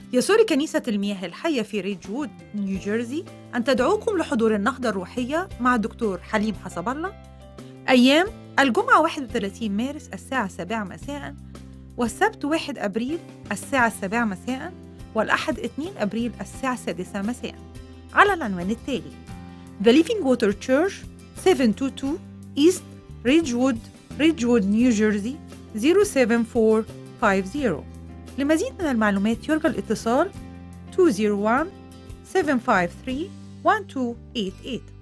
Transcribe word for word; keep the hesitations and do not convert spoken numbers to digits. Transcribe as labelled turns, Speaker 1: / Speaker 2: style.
Speaker 1: يسر كنيسة المياه الحية في ريدجوود، نيوجيرسي أن تدعوكم لحضور النهضة الروحية مع الدكتور حليم حسب الله أيام الجمعة واحد وثلاثين مارس الساعة السابعة مساء، والسبت واحد ابريل الساعة السابعة مساء، والأحد اثنين ابريل الساعة السادسة مساء، على العنوان التالي: The Living Water Church سبعمائة واثنين وعشرين East Ridgewood, Ridgewood, New Jersey صفر سبعة أربعة خمسين. لمزيد من المعلومات يرجى الاتصال اثنين صفر واحد سبعة خمسة ثلاثة واحد اثنين ثمانية ثمانية.